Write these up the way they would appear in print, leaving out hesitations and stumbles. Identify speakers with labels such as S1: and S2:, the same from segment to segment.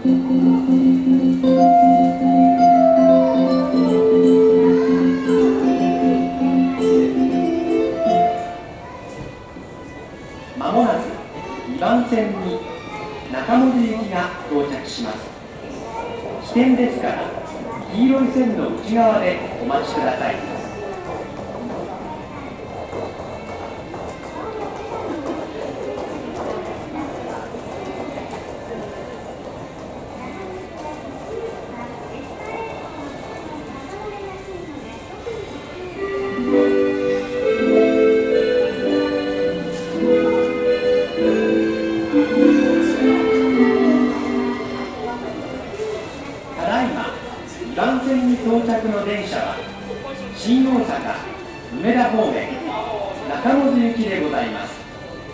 S1: まもなく2番線に中文字行きが到着します。起点ですから黄色い線の内側でお待ちください。ただいま2番線に到着の電車は新大阪梅田方面中野津行きでございます。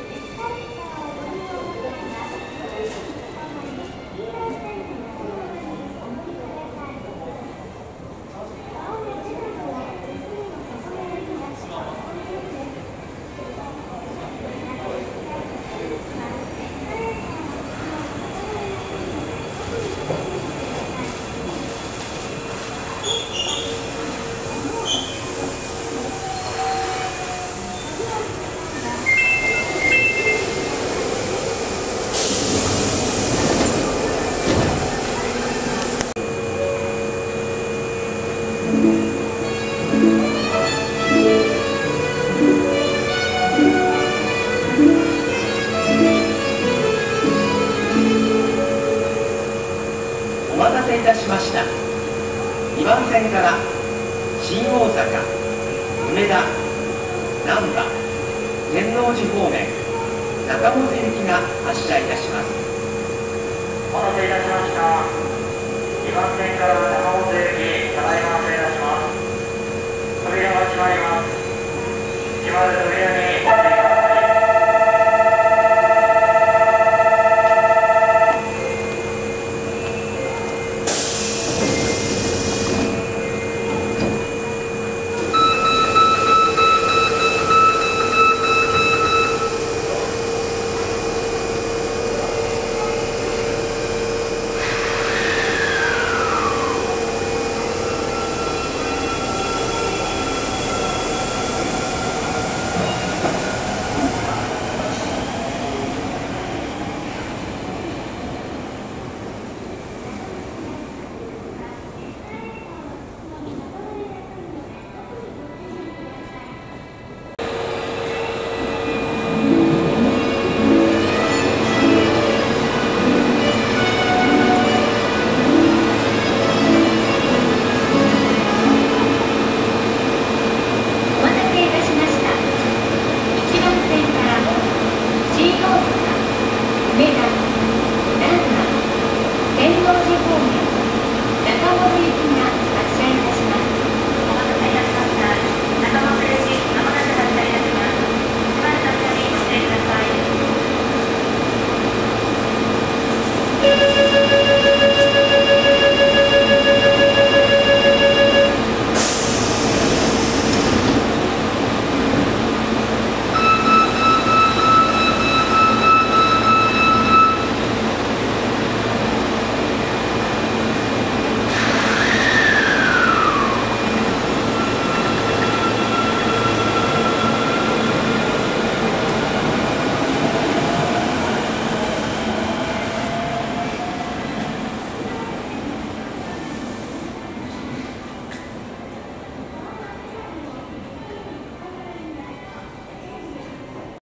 S1: お待たせいたしました。2番線から新大阪、梅田、難波、天王寺方面中本行きが発車いたします。
S2: お待たせいたしました。2番線から中本行き、ただいま発車いたします。扉が閉まります。閉まる扉に